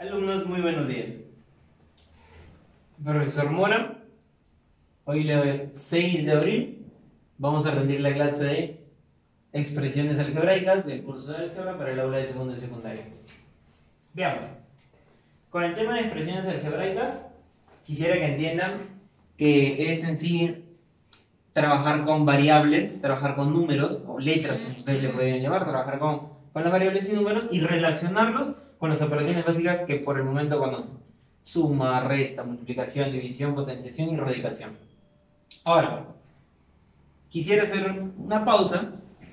Alumnos, muy buenos días. Profesor Mora, hoy 6 de abril vamos a rendir la clase de expresiones algebraicas del curso de álgebra para el aula de segundo y secundaria. Veamos. Con el tema de expresiones algebraicas, quisiera que entiendan que es en sí trabajar con variables, trabajar con números o letras, como ustedes le pueden llamar, trabajar con las variables y números y relacionarlos con las operaciones básicas que por el momento conocen: suma, resta, multiplicación, división, potenciación y radicación. Ahora, quisiera hacer una pausa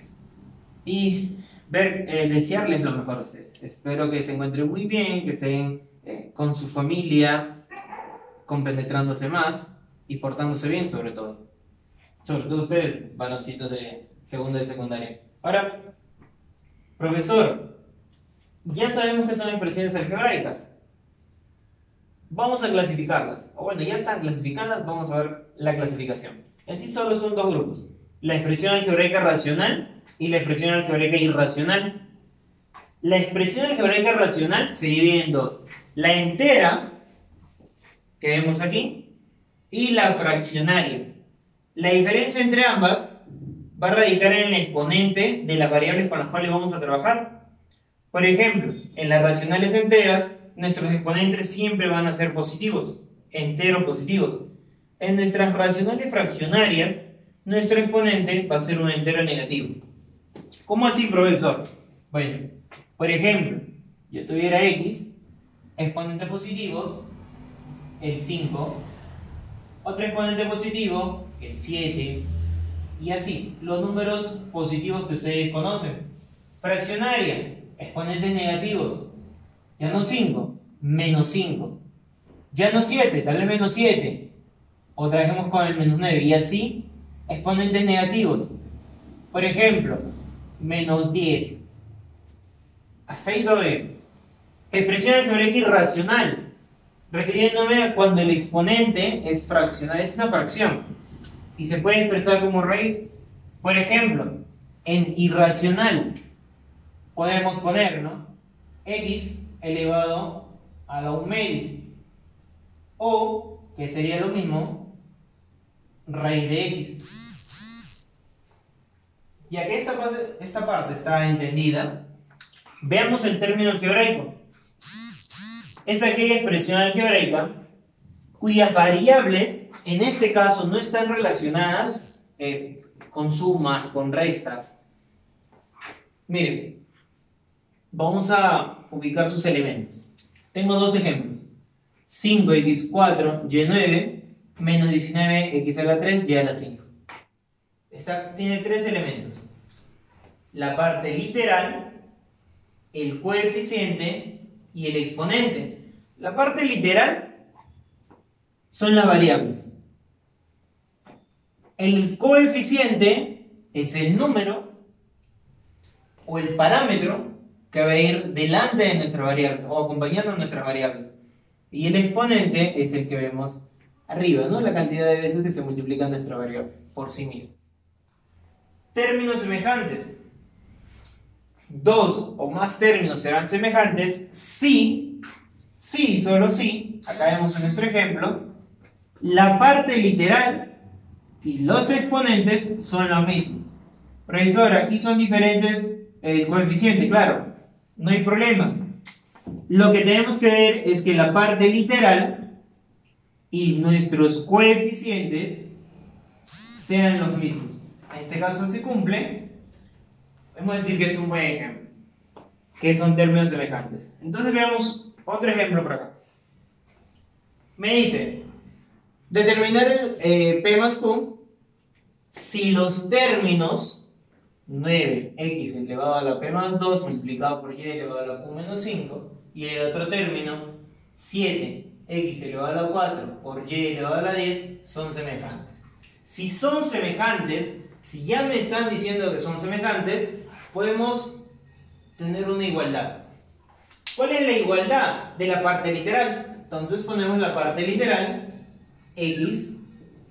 y desearles lo mejor a ustedes. Espero que se encuentren muy bien, que estén con su familia, compenetrándose más y portándose bien sobre todo. Sobre todo ustedes, varoncitos de segundo y secundaria. Ahora, profesor, ya sabemos que son expresiones algebraicas. Vamos a clasificarlas. O bueno, ya están clasificadas, vamos a ver la clasificación. En sí solo son dos grupos: la expresión algebraica racional y la expresión algebraica irracional. La expresión algebraica racional se divide en dos: la entera, que vemos aquí, y la fraccionaria. La diferencia entre ambas va a radicar en el exponente de las variables con las cuales vamos a trabajar. Por ejemplo, en las racionales enteras, nuestros exponentes siempre van a ser positivos, enteros positivos. En nuestras racionales fraccionarias, nuestro exponente va a ser un entero negativo. ¿Cómo así, profesor? Bueno, por ejemplo, yo tuviera x, exponentes positivos, el 5, otro exponente positivo, el 7, y así, los números positivos que ustedes conocen. Fraccionaria, exponentes negativos, ya no 5, menos 5, ya no 7, tal vez menos 7, o trabajemos con el menos 9, y así, exponentes negativos. Por ejemplo, menos 10. Hasta ahí todo bien. Expresión algebraica irracional, refiriéndome a cuando el exponente es fraccional, es una fracción y se puede expresar como raíz. Por ejemplo, en irracional podemos poner, ¿no?, x elevado a la 1/2, o, que sería lo mismo, raíz de x. Ya que esta parte está entendida, veamos el término algebraico. Es aquella expresión algebraica cuyas variables, en este caso, no están relacionadas con sumas, con restas. Miren, vamos a ubicar sus elementos. Tengo dos ejemplos: 5x4, y9, menos 19x a la 3, y a la 5. Tiene tres elementos: la parte literal, el coeficiente y el exponente. La parte literal son las variables. El coeficiente es el número o el parámetro que va a ir delante de nuestra variable o acompañando a nuestras variables. Y el exponente es el que vemos arriba, ¿no?, la cantidad de veces que se multiplica nuestra variable por sí misma. Términos semejantes. Dos o más términos serán semejantes si, solo si, acá vemos en nuestro ejemplo, la parte literal y los exponentes son lo mismo. Profesor, aquí son diferentes el coeficiente, claro, no hay problema. Lo que tenemos que ver es que la parte literal y nuestros coeficientes sean los mismos. En este caso se cumple. Podemos decir que es un buen ejemplo, que son términos semejantes. Entonces veamos otro ejemplo por acá. Me dice determinar el P más Q si los términos 9x elevado a la P más 2 multiplicado por y elevado a la Q menos 5 y el otro término 7x elevado a la 4 por y elevado a la 10 son semejantes. Si son semejantes, si ya me están diciendo que son semejantes, podemos tener una igualdad. ¿Cuál es la igualdad de la parte literal? Entonces ponemos la parte literal, x,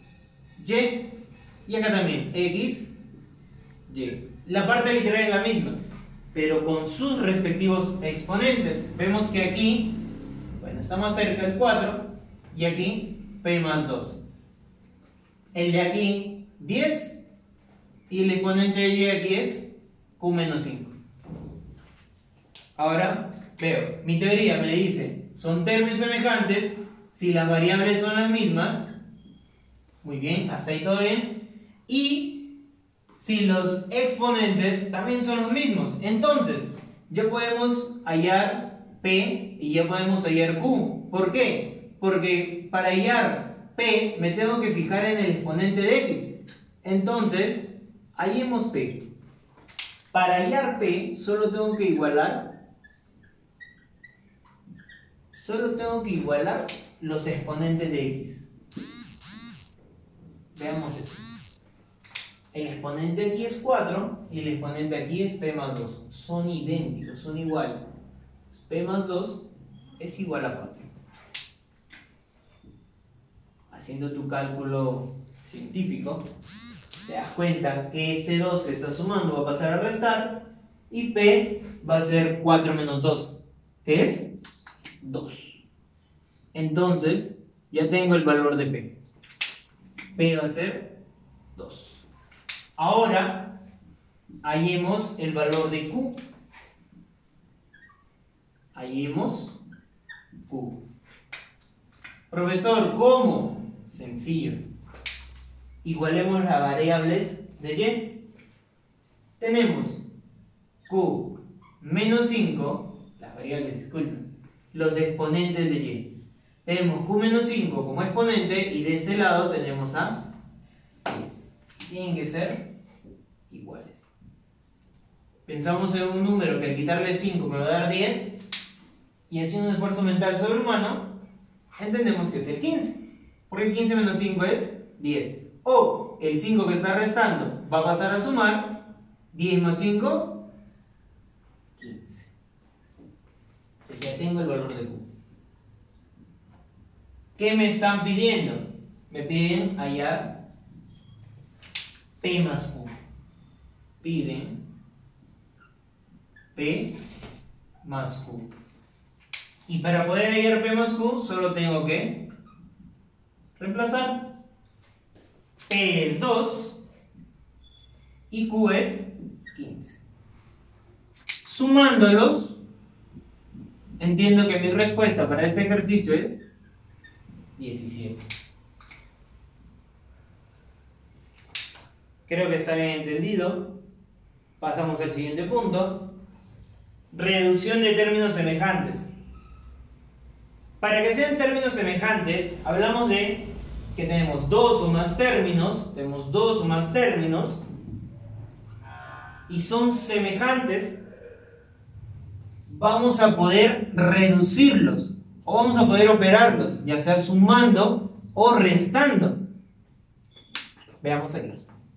y acá también, x, y. La parte literal es la misma, pero con sus respectivos exponentes. Vemos que aquí Bueno, está más cerca el 4 y aquí P más 2. El de aquí 10 y el exponente de Y aquí es Q menos 5. Ahora veo, mi teoría me dice, son términos semejantes si las variables son las mismas. Muy bien, hasta ahí todo bien. Y si los exponentes también son los mismos. Entonces, ya podemos hallar P y ya podemos hallar Q. ¿Por qué? Porque para hallar P me tengo que fijar en el exponente de X. Entonces, hallemos P. Para hallar P solo tengo que igualar los exponentes de X. Veamos eso. El exponente aquí es 4 y el exponente aquí es P más 2. Son idénticos, son iguales. P más 2 es igual a 4. Haciendo tu cálculo científico, te das cuenta que este 2 que estás sumando va a pasar a restar y P va a ser 4 menos 2, que es 2. Entonces, ya tengo el valor de P. P va a ser 2. Ahora, hallemos el valor de Q. Hallemos Q. Profesor, ¿cómo? Sencillo. Igualemos las variables de Y. Tenemos Q menos 5, las variables, disculpen, los exponentes de Y. Tenemos Q menos 5 como exponente y de este lado tenemos a 10. Tienen que ser iguales. Pensamos en un número que al quitarle 5 me va a dar 10 y haciendo un esfuerzo mental sobrehumano entendemos que es el 15. Porque el 15 menos 5 es 10. O el 5 que está restando va a pasar a sumar 10 más 5, 15. Entonces ya tengo el valor de Q. ¿Qué me están pidiendo? Me piden hallar P más Q. Piden P más Q. Y para poder hallar P más Q, solo tengo que reemplazar. P es 2 y Q es 15. Sumándolos, entiendo que mi respuesta para este ejercicio es 17. Creo que está bien entendido. Pasamos al siguiente punto. Reducción de términos semejantes. Para que sean términos semejantes, hablamos de que tenemos dos o más términos, y son semejantes. Vamos a poder reducirlos o vamos a poder operarlos, ya sea sumando o restando. Veamos aquí.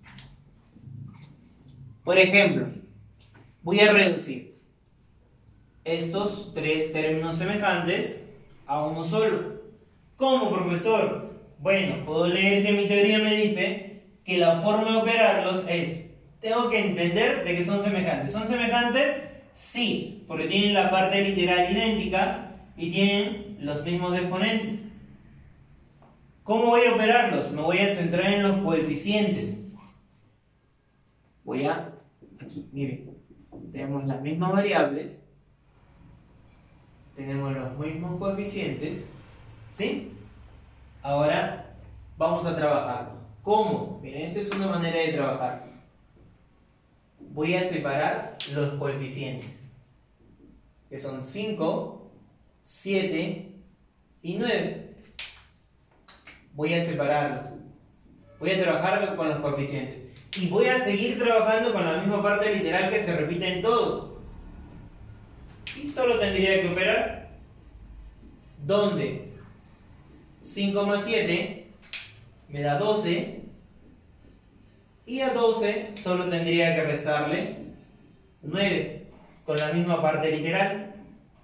Por ejemplo, voy a reducir estos tres términos semejantes a uno solo. ¿Cómo, profesor? Bueno, puedo leer que mi teoría me dice que la forma de operarlos es, tengo que entender de que son semejantes. ¿Son semejantes? Sí, porque tienen la parte literal idéntica y tienen los mismos exponentes. ¿Cómo voy a operarlos? Me voy a centrar en los coeficientes. Aquí, miren, tenemos las mismas variables, tenemos los mismos coeficientes, ¿sí? Ahora vamos a trabajarlo. ¿Cómo? Miren, esta es una manera de trabajar. Voy a separar los coeficientes, que son 5, 7 y 9. Voy a separarlos. Voy a trabajar con los coeficientes. Y voy a seguir trabajando con la misma parte literal que se repite en todos. Y solo tendría que operar. ¿Dónde? 5 más 7 me da 12. Y a 12 solo tendría que restarle 9 con la misma parte literal.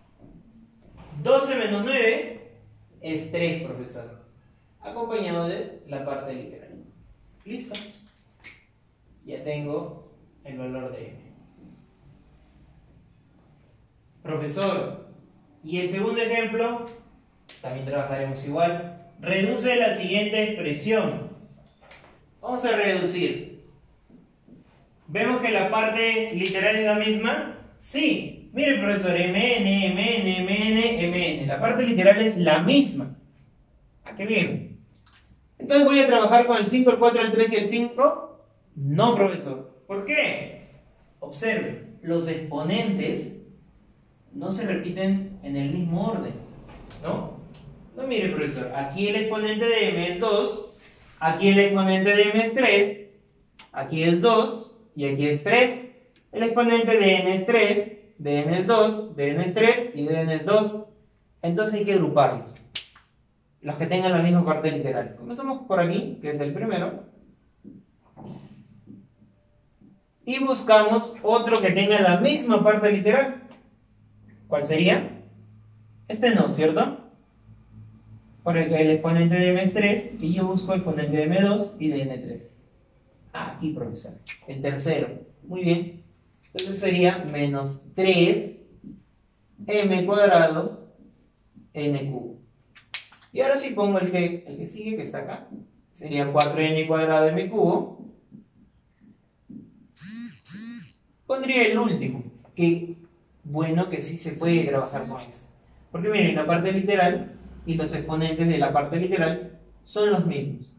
12 menos 9 es 3, profesor, acompañado de la parte literal. Listo. Ya tengo el valor de m. Profesor, ¿y el segundo ejemplo? También trabajaremos igual. Reduce la siguiente expresión. Vamos a reducir. ¿Vemos que la parte literal es la misma? Sí. Mire, profesor, mn. La parte literal es la misma. ¿A qué bien? Entonces voy a trabajar con el 5, el 4, el 3 y el 5. No, profesor. ¿Por qué? Observe, los exponentes no se repiten en el mismo orden, ¿no? No, mire, profesor, aquí el exponente de m es 2, aquí el exponente de m es 3, aquí es 2 y aquí es 3. El exponente de n es 3, de n es 2, de n es 3 y de n es 2. Entonces hay que agruparlos. Los que tengan la misma parte literal. Comenzamos por aquí, que es el primero. Y buscamos otro que tenga la misma parte literal. ¿Cuál sería? Este no, ¿cierto? Porque el exponente de m es 3 y yo busco el exponente de m2 y de n3. Ah, aquí, profesor. El tercero. Muy bien. Entonces sería menos 3m cuadrado n cubo. Y ahora sí pongo el que sigue, que está acá. Sería 4n cuadrado m cubo. Pondría el último, que bueno que sí se puede trabajar con esto. Porque miren, la parte literal y los exponentes de la parte literal son los mismos.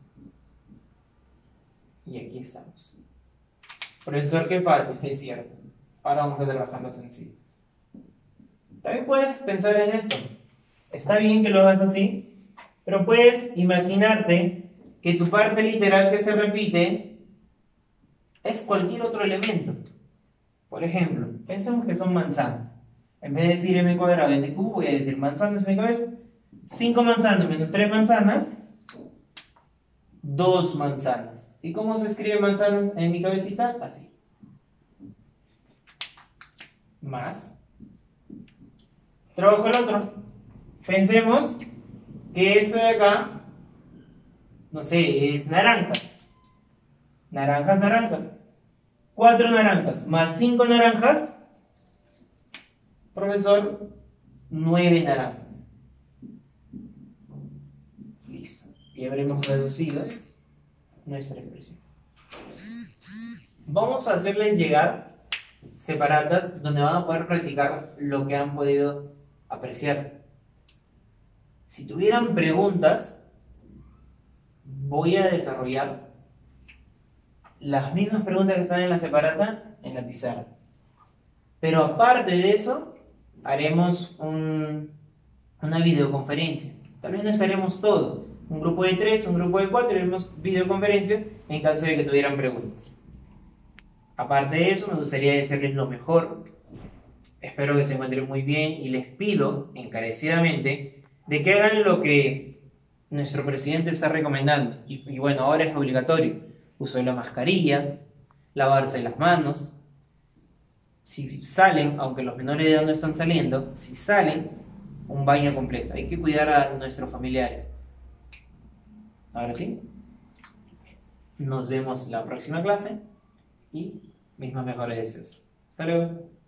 Y aquí estamos. Profesor, qué fácil, es cierto. Ahora vamos a trabajarlo sencillo. También puedes pensar en esto. Está bien que lo hagas así, pero puedes imaginarte que tu parte literal que se repite es cualquier otro elemento. Por ejemplo, pensemos que son manzanas. En vez de decir m cuadrado n cubo, voy a decir manzanas en mi cabeza. 5 manzanas menos 3 manzanas, 2 manzanas. ¿Y cómo se escribe manzanas en mi cabecita? Así. Más. Trabajo el otro. Pensemos que esto de acá, no sé, es naranjas. Naranjas. 4 naranjas más 5 naranjas, profesor, 9 naranjas. Listo. Y habremos reducido nuestra expresión. Vamos a hacerles llegar separatas donde van a poder practicar lo que han podido apreciar. Si tuvieran preguntas, voy a desarrollar las mismas preguntas que están en la separata en la pizarra. Pero aparte de eso, haremos una videoconferencia. Tal vez no estaremos todos. Un grupo de 3, un grupo de 4 y haremos videoconferencia en caso de que tuvieran preguntas. Aparte de eso, me gustaría desearles lo mejor. Espero que se encuentren muy bien y les pido encarecidamente de que hagan lo que nuestro presidente está recomendando. Y bueno, ahora es obligatorio. Uso de la mascarilla, lavarse las manos. Si salen, aunque los menores de edad no están saliendo, si salen, un baño completo. Hay que cuidar a nuestros familiares. Ahora sí, nos vemos la próxima clase y mis más mejores deseos. Hasta luego.